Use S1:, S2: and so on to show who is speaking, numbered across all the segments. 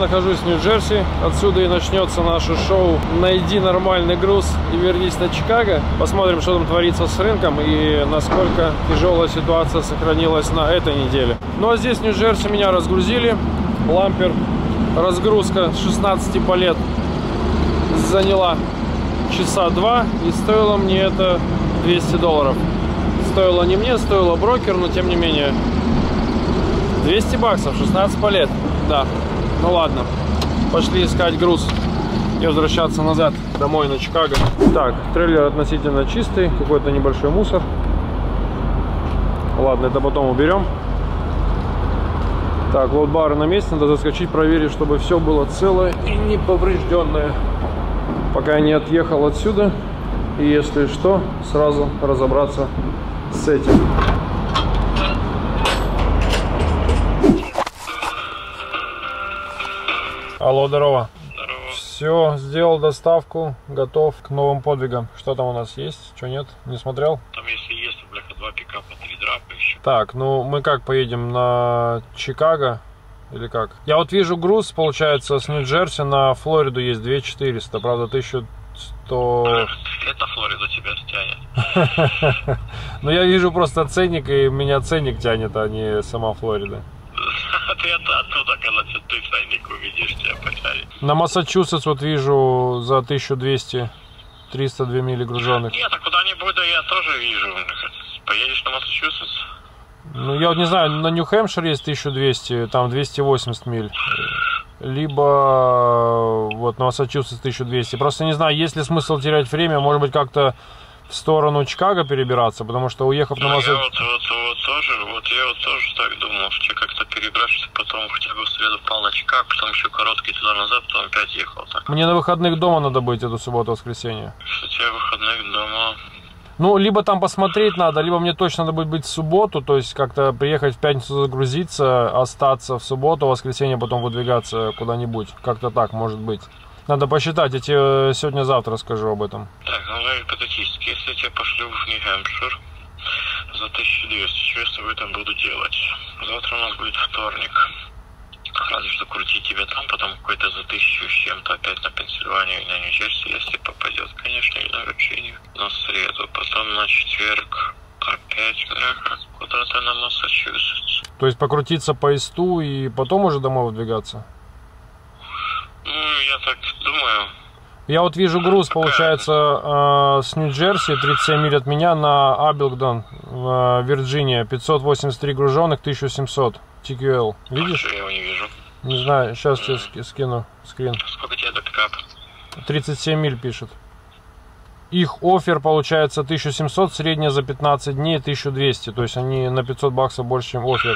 S1: нахожусь в Нью-Джерси. Отсюда и начнется наше шоу «Найди нормальный груз и вернись на Чикаго». Посмотрим, что там творится с рынком и насколько тяжелая ситуация сохранилась на этой неделе. Ну а здесь в Нью-Джерси меня разгрузили. Лампер. Разгрузка с 16 палет заняла часа 2 и стоило мне это $200. Стоило не мне, стоило брокер, но тем не менее. $200, 16 палет. Да, ну ладно. Пошли искать груз и возвращаться назад домой на Чикаго. Так, трейлер относительно чистый, какой-то небольшой мусор. Ладно, это потом уберем. Так, лоуд-бары на месте, надо заскочить, проверить, чтобы все было целое и не поврежденное. Пока я не отъехал отсюда. И если что, сразу разобраться с этим. Алло, здорово.
S2: Здорово.
S1: Все, сделал доставку, готов к новым подвигам. Что там у нас есть? Что нет? Не смотрел?
S2: Там если есть, бляха, 2 пикапа, 3 драпа еще.
S1: Так, ну мы как поедем на Чикаго? Или как? Я вот вижу груз, получается, с Нью-Джерси на Флориду есть 2400, правда 1100...
S2: Это Флорида тебя стянет.
S1: Но я вижу просто ценник, и меня ценник тянет, а не сама Флорида.
S2: Ты это оттуда, когда ты ценник увидишь, тебя потянет.
S1: На Массачусетс вот вижу за 1200, 302 мили груженных.
S2: Нет, а куда-нибудь да я тоже вижу. Поедешь на Массачусетс?
S1: Ну, я вот не знаю, на Нью-Хэмпшир есть 1200, там 280 миль. Либо вот на Массачусетс 1200. Просто не знаю, есть ли смысл терять время, может быть, как-то в сторону Чикаго перебираться, потому что уехав на Массачусетс...
S2: Я вот тоже так думал, что как-то перебраться, потом хотя бы в среду впал на Чикаго, потом еще короткий туда-назад, потом опять ехал так.
S1: Мне на выходных дома надо быть эту субботу-воскресенье.
S2: Кстати, выходных дома...
S1: Ну, либо там посмотреть надо, либо мне точно надо будет быть в субботу, то есть как-то приехать в пятницу загрузиться, остаться в субботу, в воскресенье потом выдвигаться куда-нибудь. Как-то так, может быть. Надо посчитать, я тебе сегодня-завтра скажу об этом.
S2: Так, ну гипотетически, если я тебя пошлю в Нью-Хэмпшир за 1200, что я с тобой там буду делать? Завтра у нас будет вторник. Разве что крутить тебя там, потом какой-то за 1000 с чем-то опять на Пенсильванию и на Нью-Джерси, если попадет, конечно, и на Вирджинию. На среду, потом на четверг опять куда-то на Массачусетс.
S1: То есть покрутиться по ИСТу и потом уже домой выдвигаться?
S2: Ну, я так думаю.
S1: Я вот вижу груз, получается, с Нью-Джерси, 37 миль от меня, на Абилдон, Вирджиния, 583 груженных, 1700 TQL. Видишь?
S2: Я его не вижу.
S1: Не знаю, сейчас тебе скину скрин.
S2: Сколько тебе до пикапа?
S1: 37 миль пишет. Их оффер получается 1700, средняя за 15 дней 1200. То есть они на $500 больше, чем оффер.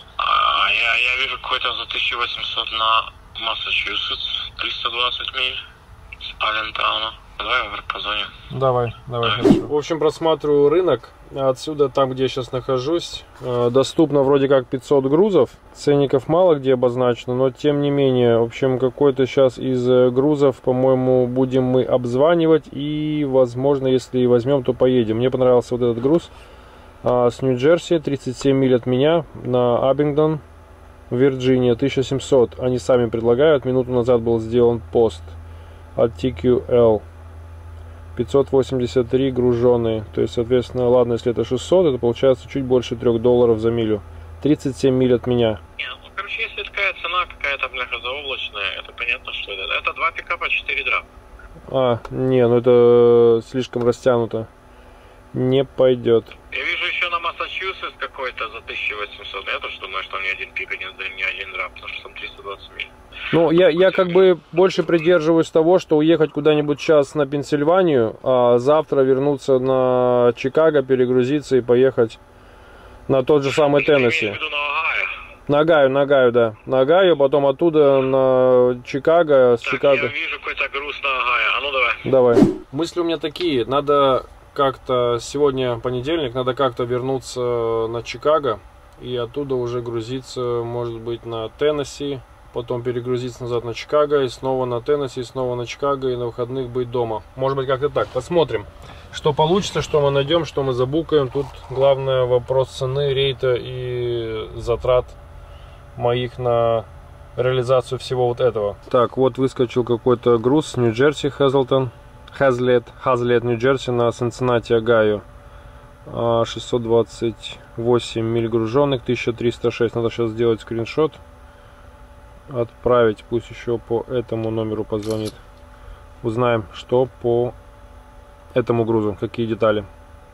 S2: Я вижу какой-то за 1800 на Массачусетс, 320 миль с Аллентауна. Давай позвоним.
S1: Давай, хорошо. В общем, просматриваю рынок. Отсюда, там, где я сейчас нахожусь, доступно вроде как 500 грузов. Ценников мало где обозначено, но тем не менее, в общем, какой-то сейчас из грузов, по-моему, будем мы обзванивать. И, возможно, если и возьмем, то поедем. Мне понравился вот этот груз с Нью-Джерси, 37 миль от меня, на Абингдон, Вирджиния, 1700. Они сами предлагают. Минуту назад был сделан пост от TQL. 583 груженные. То есть, соответственно, ладно, если это 600, это получается чуть больше $3 за милю. 37 миль от меня.
S2: Ну, короче, если такая цена какая-то, бляха, заоблачная, это понятно, что это. Это 2 пикапа, 4 драпа.
S1: Не, ну это слишком растянуто. Не пойдет.
S2: Я вижу еще на Массачусетс какой-то за 1800. Я тоже думаю, что не один пик, не один драп, потому что там 320 миль.
S1: Ну, я как бы больше придерживаюсь того, что уехать куда-нибудь сейчас на Пенсильванию, а завтра вернуться на Чикаго, перегрузиться и поехать на тот же самый Теннесси. На Огайо, да. На Огайо, потом оттуда на Чикаго, с
S2: так,
S1: Чикаго.
S2: Я вижу какой-то груз на Огайо. А ну давай.
S1: Давай. Мысли у меня такие. Надо как-то, сегодня понедельник, надо как-то вернуться на Чикаго и оттуда уже грузиться, может быть, на Теннесси. Потом перегрузиться назад на Чикаго, и снова на Теннесси, и снова на Чикаго, и на выходных быть дома. Может быть, как-то так. Посмотрим, что получится, что мы найдем, что мы забукаем. Тут главное вопрос цены, рейта и затрат моих на реализацию всего вот этого. Так, вот выскочил какой-то груз с Нью-Джерси, Hazlet, Нью-Джерси на Cincinnati, Огайо. 628 миль груженных, 1306. Надо сейчас сделать скриншот, отправить, пусть еще по этому номеру позвонит. Узнаем, что по этому грузу, какие детали.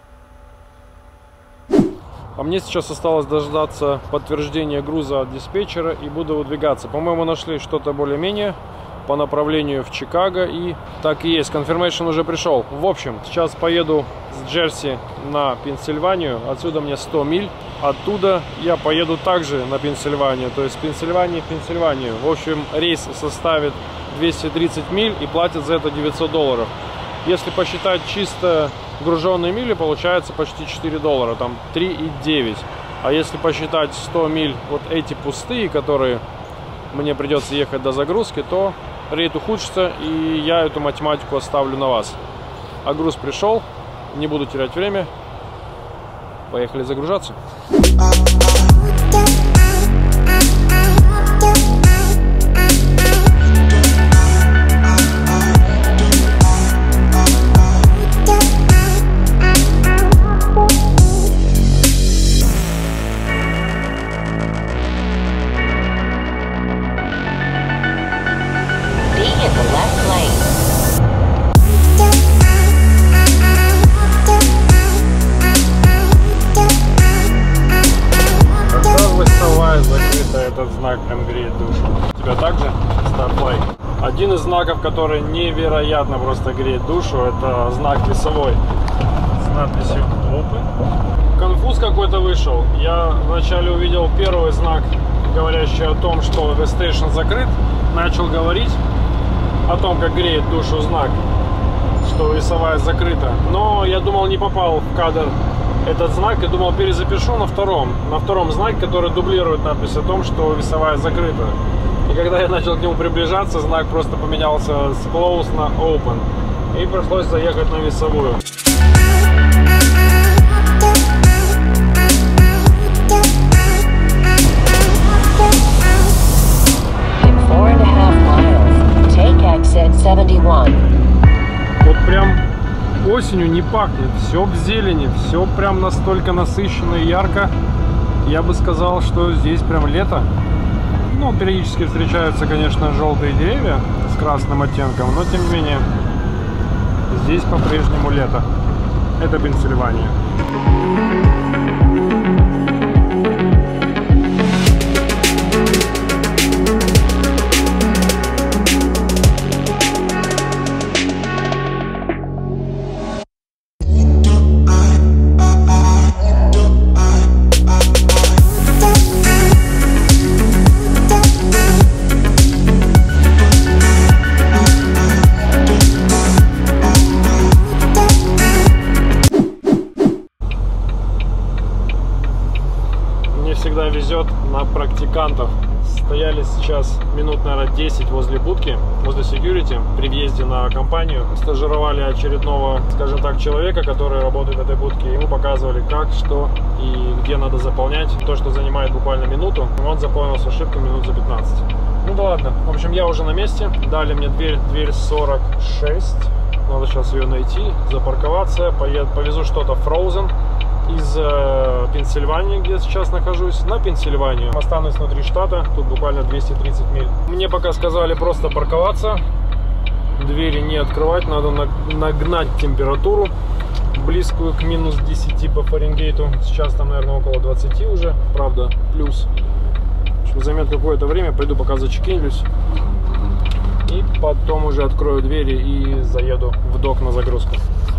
S1: А мне сейчас осталось дождаться подтверждения груза от диспетчера и буду выдвигаться. По-моему, нашли что-то более-менее по направлению в Чикаго, и так и есть, confirmation уже пришел. В общем, сейчас поеду с Джерси на Пенсильванию, отсюда мне 100 миль, оттуда я поеду также на Пенсильванию, то есть Пенсильвания в Пенсильванию. В общем, рейс составит 230 миль и платят за это $900. Если посчитать чисто груженные мили, получается почти $4, там 3,9. А если посчитать 100 миль вот эти пустые, которые мне придется ехать до загрузки, то рейд ухудшится, и я эту математику оставлю на вас. А груз пришел, не буду терять время. Поехали загружаться. Этот знак прям греет душу. У тебя также Starfly? Один из знаков, который невероятно просто греет душу, это знак весовой с надписью Open. Конфуз какой-то вышел. Я вначале увидел первый знак, говорящий о том, что The Station закрыт. Начал говорить о том, как греет душу знак, что весовая закрыта. Но я думал, не попал в кадр этот знак, я думал, перезапишу на втором знаке, который дублирует надпись о том, что весовая закрыта. И когда я начал к нему приближаться, знак просто поменялся с Close на Open. И пришлось заехать на весовую. Вот прям осенью не пахнет, все в зелени, все прям настолько насыщенно и ярко. Я бы сказал, что здесь прям лето. Ну, периодически встречаются, конечно, желтые деревья с красным оттенком, но тем не менее здесь по-прежнему лето. Это Пенсильвания. Всегда везет на практикантов. Стояли сейчас минут, наверное, 10 возле будки, возле security, при въезде на компанию. Стажировали очередного, скажем так, человека, который работает в этой будке. Ему показывали, как, что и где надо заполнять. То, что занимает буквально минуту, он заполнил с ошибкой минут за 15. Ну да ладно. В общем, я уже на месте. Дали мне дверь 46. Надо сейчас ее найти, запарковаться. Повезу что-то Frozen из Пенсильвании, где я сейчас нахожусь, на Пенсильванию. Останусь внутри штата, тут буквально 230 миль. Мне пока сказали просто парковаться, двери не открывать, надо нагнать температуру, близкую к минус 10 по Фаренгейту. Сейчас там, наверное, около 20 уже, правда, плюс. В общем, займет какое-то время, пойду пока зачекинлюсь. И потом уже открою двери и заеду в док на загрузку.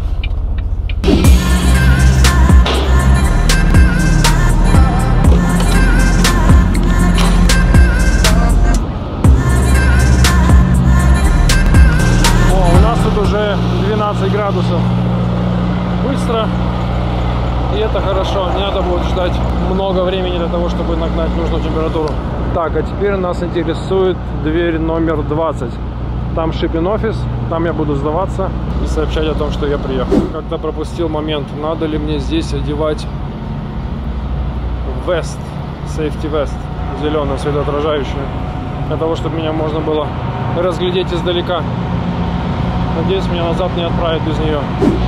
S1: Уже 12 градусов. Быстро. И это хорошо. Не надо будет ждать много времени для того, чтобы нагнать нужную температуру. Так, а теперь нас интересует дверь номер 20. Там shipping офис. Там я буду сдаваться и сообщать о том, что я приехал. Как-то пропустил момент. Надо ли мне здесь одевать вест, safety vest, зеленое светоотражающее. для того, чтобы меня можно было разглядеть издалека. Надеюсь, меня назад не отправят без нее.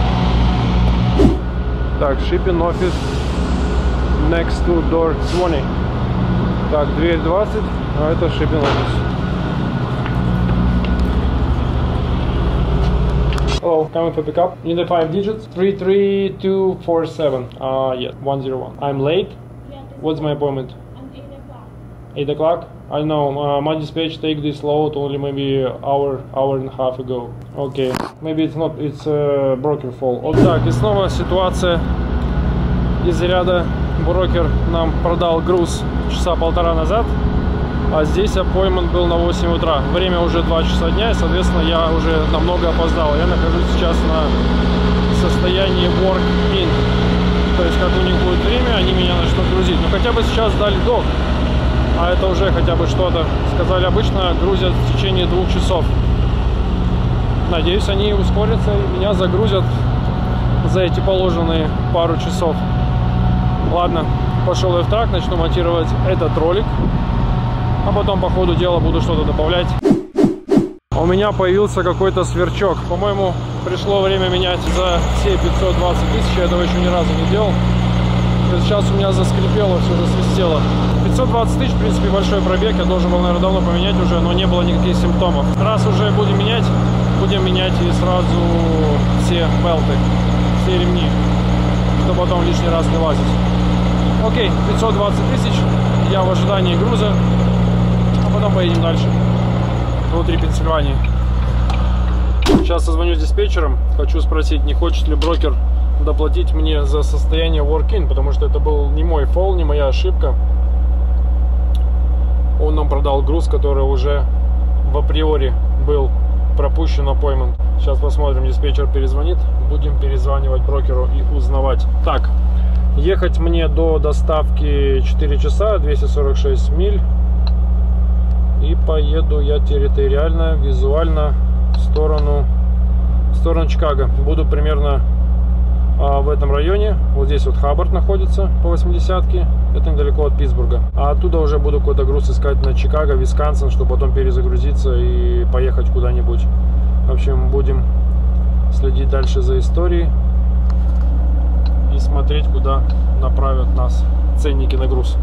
S1: Так, shipping office next to door 20. Так, дверь 20, а это shipping office. Hello, coming for pickup. Need the 5 digits. 33247. Yes, 101. I'm late. What's my appointment? 8 o'clock? I know, my dispatch take this load only maybe hour and a half ago. Okay, maybe it's not, it's broker fault. Вот так, и снова ситуация из ряда брокер нам продал груз часа полтора назад, а здесь appointment был на 8 утра. Время уже 2 часа дня, и, соответственно, я уже намного опоздал. Я нахожусь сейчас на состоянии work-in. То есть, как у них будет время, они меня начнут грузить. Но хотя бы сейчас дали док. А это уже хотя бы что-то. Сказали, обычно грузят в течение 2 часов. Надеюсь, они ускорятся и меня загрузят за эти положенные пару часов. Ладно, пошел я в трак, начну монтировать этот ролик. А потом по ходу дела буду что-то добавлять. У меня появился какой-то сверчок. По-моему, пришло время менять за все 520 тысяч. Я этого еще ни разу не делал. Сейчас у меня заскрипело, все засвистело. 520 тысяч, в принципе, большой пробег. Я должен был, наверное, давно поменять уже, но не было никаких симптомов. Раз уже будем менять и сразу все белты, все ремни, чтобы потом лишний раз не лазить. Окей, 520 тысяч. Я в ожидании груза. А потом поедем дальше. Внутри Пенсильвании. Сейчас созвонюсь с диспетчером. Хочу спросить, не хочет ли брокер доплатить мне за состояние work-in, потому что это был не мой фол, не моя ошибка. Он нам продал груз, который уже в априори был пропущен appointment. Сейчас посмотрим, диспетчер перезвонит. Будем перезванивать брокеру и узнавать. Так, ехать мне до доставки 4 часа, 246 миль. И поеду я территориально, визуально в сторону Чикаго. Буду примерно в этом районе. Вот здесь вот Хаббард находится по 80-ке. Это недалеко от Питтсбурга. А оттуда уже буду какой-то груз искать на Чикаго, Висконсин, чтобы потом перезагрузиться и поехать куда-нибудь. В общем, будем следить дальше за историей и смотреть, куда направят нас ценники на груз.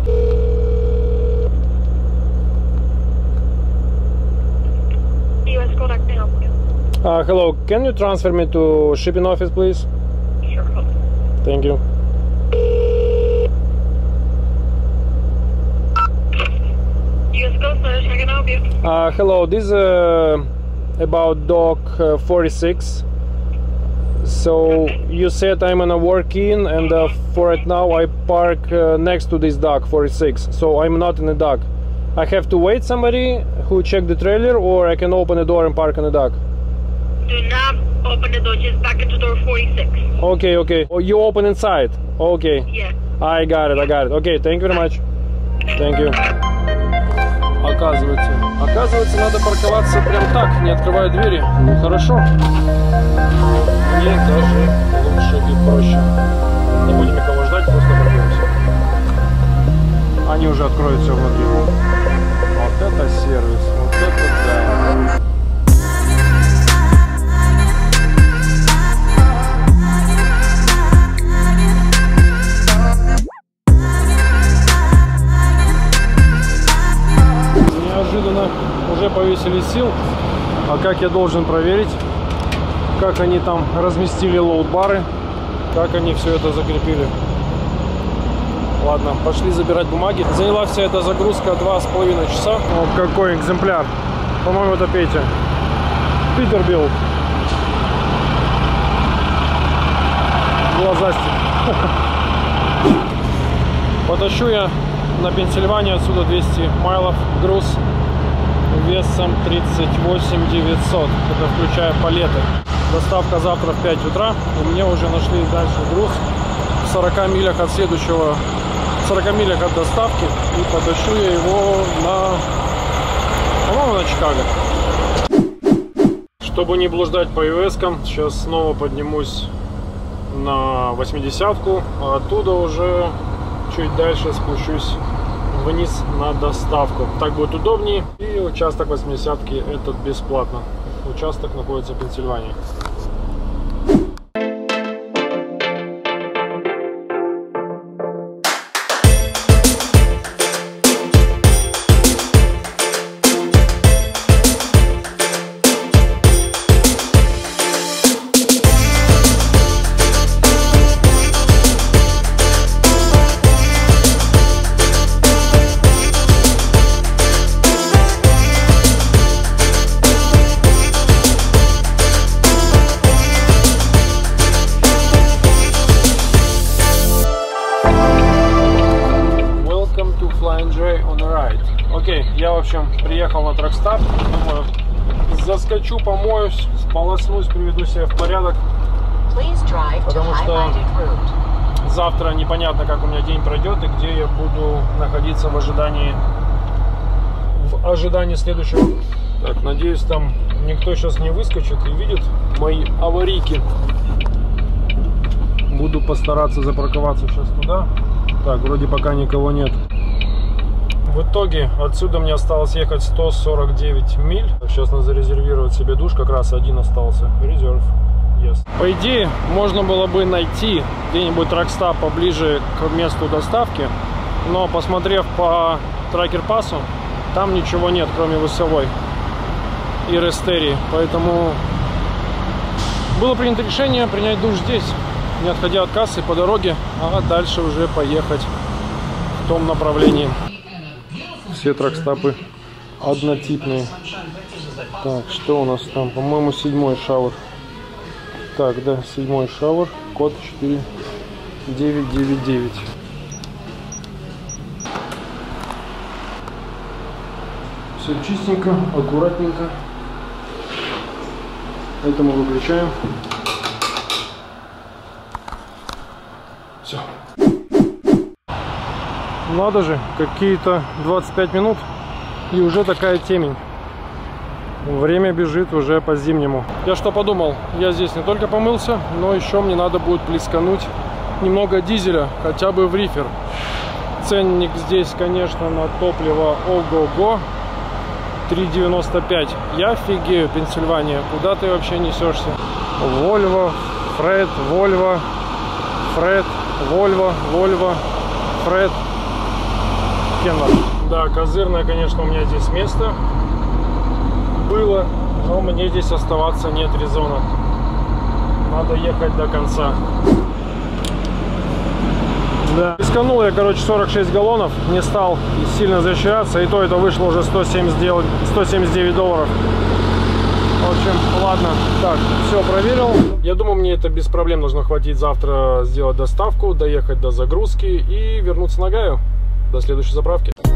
S1: Hello, can you transfer me to shipping office, please?
S2: Sure.
S1: Thank you.
S2: US Coast Guard, how can I help you?
S1: Hello, this is about dock 46. So you said I'm on a work-in, and for right now I park next to this dock 46. So I'm not in the dock. I have to wait somebody who check the trailer, or I can open the door and park on the dock.
S2: Do not open the door, just back into door 46.
S1: Okay, okay. Oh, you open inside. Okay.
S2: Yeah.
S1: I got it. Okay, thank you very much. Thank you. Оказывается, надо парковаться прям так, не открывая двери. Ну хорошо. Мне даже лучше и проще. Не будем никого ждать, просто паркуемся. Они уже откроют все внутри. Вот это сервис, вот это да. Неожиданно уже повесили сил. А как я должен проверить, как они там разместили лоуд-бары, как они все это закрепили? Ладно, пошли забирать бумаги. Заняла вся эта загрузка 2,5 часа. Вот какой экземпляр. По-моему, это Петя. Питербилд. Глазастик. Потащу я на Пенсильванию отсюда 200 майлов груз весом 38 900. Это включая палеты. Доставка завтра в 5 утра. И мне уже нашли дальше груз в 40 милях от следующего, 40 милях от доставки. И потащу я его по-моему, на Чикаго. Чтобы не блуждать по US-кам, сейчас снова поднимусь на 80-ку, а оттуда уже чуть дальше спущусь вниз на доставку. Так будет удобнее. И участок 80-ки этот бесплатно. Участок находится в Пенсильвании. Окей, я в общем приехал на тракстап, думаю, заскочу, помоюсь, сполоснусь, приведу себя в порядок, потому что завтра непонятно, как у меня день пройдет и где я буду находиться в ожидании следующего. Так, надеюсь, там никто сейчас не выскочит и видит мои аварийки. Буду постараться запарковаться сейчас туда. Так, вроде пока никого нет. В итоге отсюда мне осталось ехать 149 миль. Сейчас надо зарезервировать себе душ, как раз один остался. Резерв. Yes. По идее, можно было бы найти где-нибудь тракстап поближе к месту доставки, но посмотрев по трекер-пассу, там ничего нет, кроме высовой и рестерии. Поэтому было принято решение принять душ здесь, не отходя от кассы по дороге, а дальше уже поехать в том направлении. Все тракстапы однотипные. Так, что у нас там? По-моему, 7-й шауэр. Так, да, 7-й шауэр. Код 4999. Все чистенько, аккуратненько. Это мы выключаем. Все. Надо же, какие-то 25 минут и уже такая темень. Время бежит уже по-зимнему. Я что подумал, я здесь не только помылся, но еще мне надо будет плескануть немного дизеля, хотя бы в рифер. Ценник здесь, конечно, на топливо ого-го. 3,95. Я офигею, Пенсильвания, куда ты вообще несешься? Volvo, Fred, Volvo, Fred, Volvo, Volvo, Fred. Да, козырное, конечно, у меня здесь место было, но мне здесь оставаться нет резона. Надо ехать до конца. Да. Плесканул я, короче, 46 галлонов, не стал сильно защищаться, и то это вышло уже $179. В общем, ладно. Так, все проверил. Я думаю, мне это без проблем должно хватить завтра сделать доставку, доехать до загрузки и вернуться на Гаю. До следующей заправки.